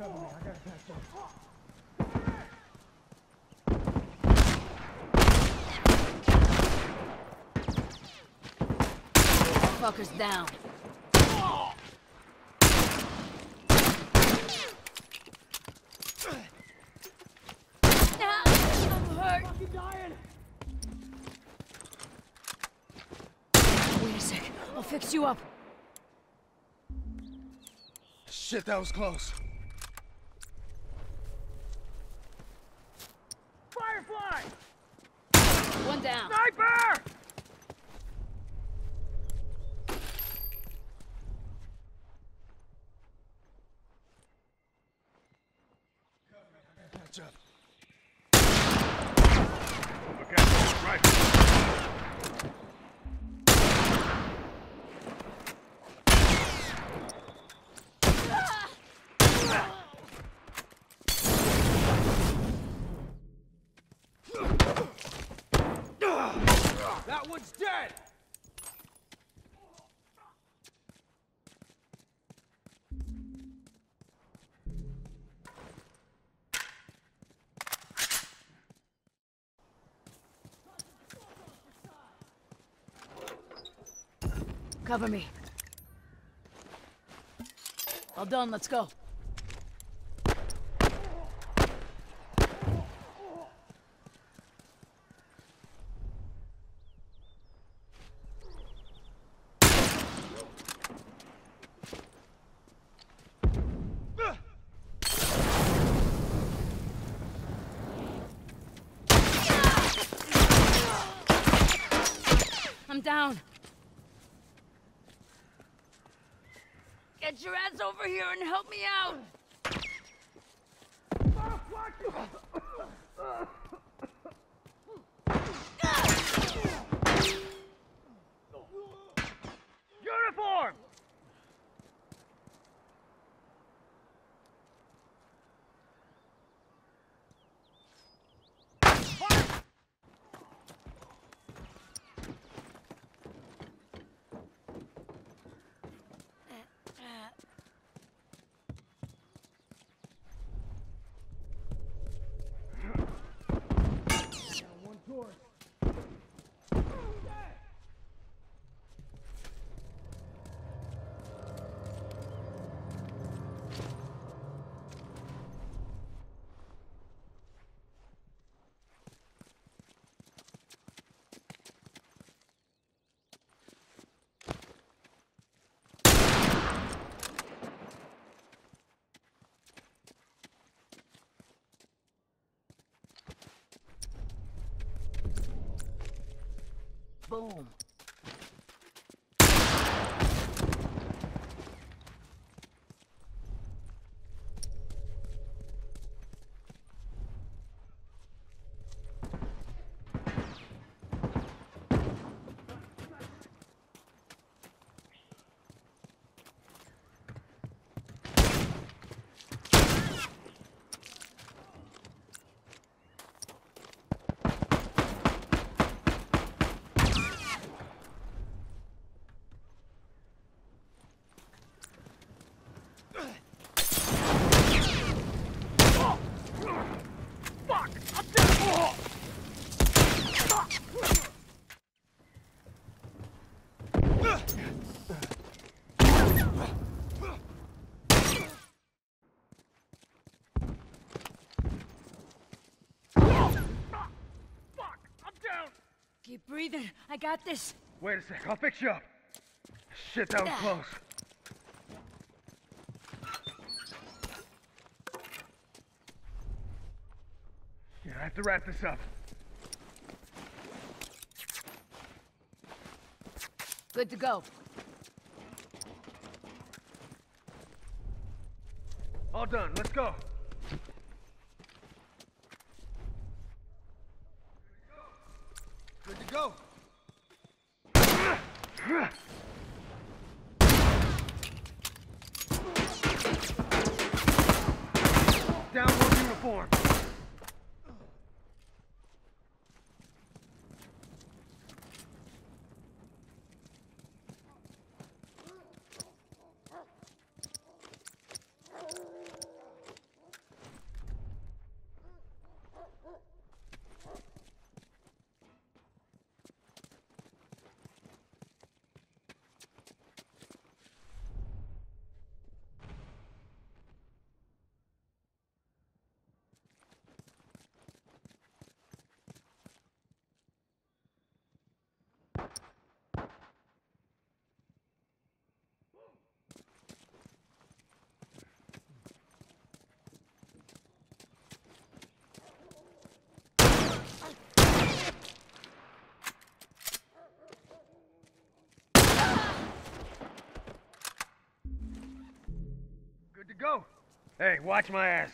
Fucker's down. I'm hurt. Wait a sec. I'll fix you up. Shit, that was close. Firefly! One down. Sniper! Catch up. Okay, right. That one's dead! Cover me. All done, let's go. I'm down. Get your ass over here and help me out! Uniform! Boom. Keep breathing. I got this. Wait a sec, I'll fix you up. Shit, that was close. Yeah, I have to wrap this up. Good to go. All done, let's go. Good to go. Down one uniform. Hey, watch my ass.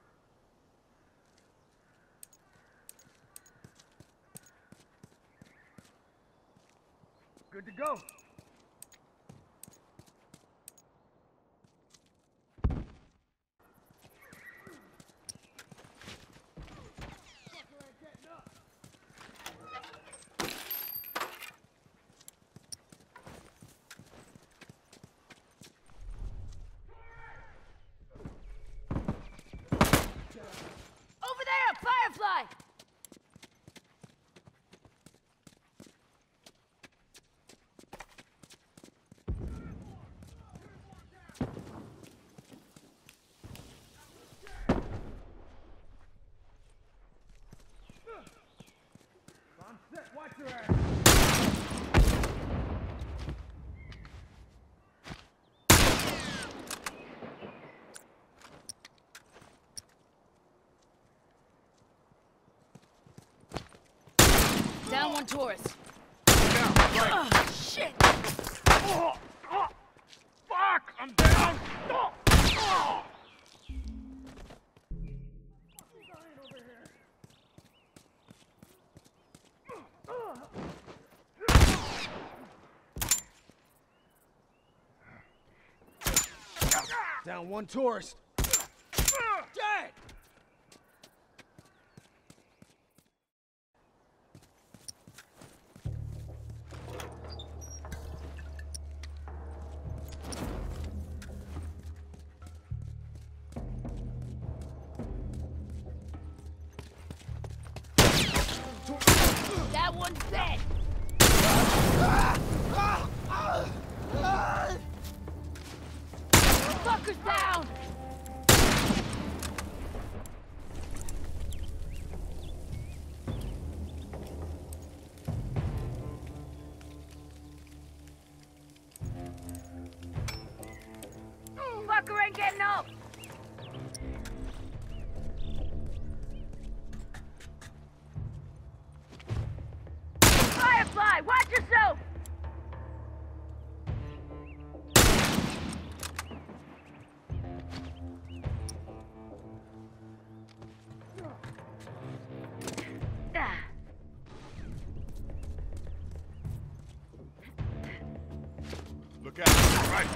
Good to go. Over there, Firefly! I'm set. Watch your ass. Down one tourist. Down. Right. Oh, shit! Oh, oh, fuck! I'm down. Oh, oh. Down one tourist. Dead! That one's dead! Fucker's down! Fucker ain't getting up! Firefly, watch yourself! Ah. Look out. Right.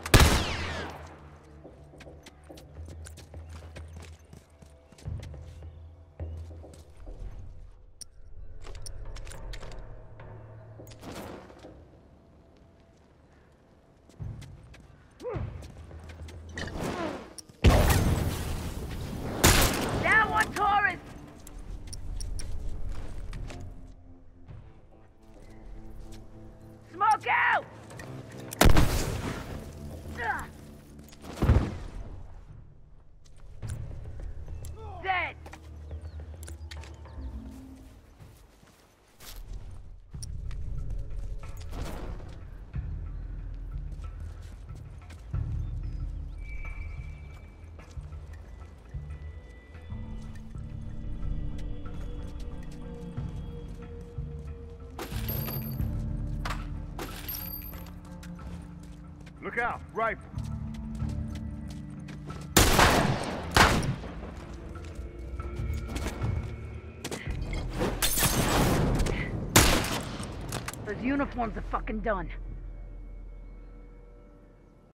Down one tourist! Smoke out! Ugh. Dead! Look out. Rifle. Those uniforms are fucking done.